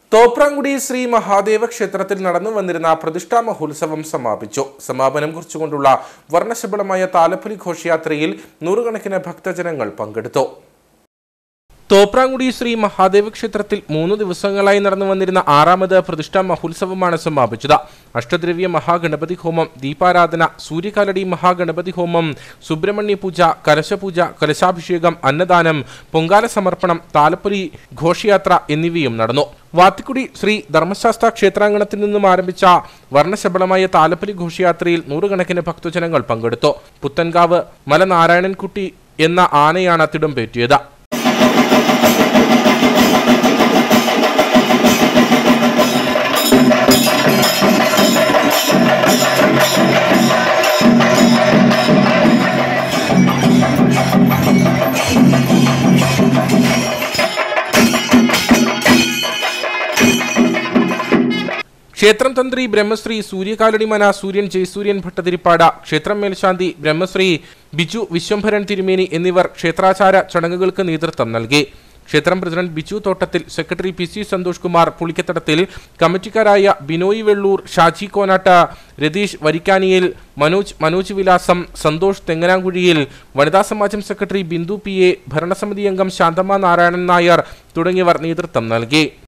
തോപ്രാംകുടി ശ്രീ മഹാദേവ ക്ഷേത്രത്തിൽ നടന്നു വന്നിരുന്ന പ്രതിഷ്ഠാ മഹോത്സവം സമാപിച്ചു. സമാപനം കുറിച്ചുകൊണ്ടുള്ള വർണ്ണശബളമായ താലപ്പൊലി ഘോഷയാത്രയിൽ നൂറുകണക്കിന് ഭക്തജനങ്ങൾ പങ്കെടുത്തു. തോപ്രാംകുടി ശ്രീ മഹാദേവ ക്ഷേത്രത്തിൽ 3 ദിവസങ്ങളായി നടന്നു വന്നിരുന്ന 6ാമത് പ്രതിഷ്ഠാ മഹോത്സവമാണ് സമാപിച്ചത്. അഷ്ടദ്രവ്യ മഹാഗണപതി ഹോമം, ദീപാരാധന, സൂര്യകാലടി മഹാഗണപതി ഹോമം, സുബ്രഹ്മണ്യ പൂജ, കലശപൂജ, കലശാഭിഷേകം, അന്നദാനം, പൊങ്കാല സമർപ്പണം, താലപ്പൊലി ഘോഷയാത്ര എന്നിവയും നടന്നു. വാത്തിക്കുടി ശ്രീ ധർമ്മശാസ്ത്ര ക്ഷേത്രാങ്കണത്തിൽ നിന്നും ആരംഭിച്ച വർണ്ണശബളമായ താലപ്പൊലി ഘോഷയാത്രയിൽ നൂറുകണക്കിന് ഭക്തജനങ്ങൾ പങ്കെടുത്തു. പുത്തൻകാവ് മലനാരായണൻകുട്ടി എന്ന ആനയാണ് തിടമ്പേറ്റിയത്. ക്ഷേത്രം തന്ത്രി ബ്രഹ്മശ്രീ സൂര്യകാലടിമന സൂര്യൻ ജയസൂര്യൻ ഭട്ടതിരിപ്പാട്, ക്ഷേത്രം മേൽശാന്തി ബ്രഹ്മശ്രീ ബിജു വിശ്വംഭരൻ തിരുമേനി എന്നിവർ ക്ഷേത്രാചാര ചടങ്ങുകൾക്ക് നേതൃത്വം നൽകി. ക്ഷേത്രം president Biju Thottathil, secretary P C Santhosh Kumar Pulikkathadathil, കമ്മിറ്റിക്കാരായ ബിനോയ് വെള്ളൂർ, ഷാജി കോനാട്ട്, രതീഷ് വരിക്കാനിയിൽ, മനോജ് വിലാസം, സന്തോഷ് തെങ്ങനാങ്കുഴിയിൽ, വനിതാ സമാജം സെക്രട്ടറി ബിന്ദു പി എ, ഭരണസമിതി അംഗം ശാന്തമ്മ നാരായണൻ നായർ തുടങ്ങിയവർ നേതൃത്വം നൽകി.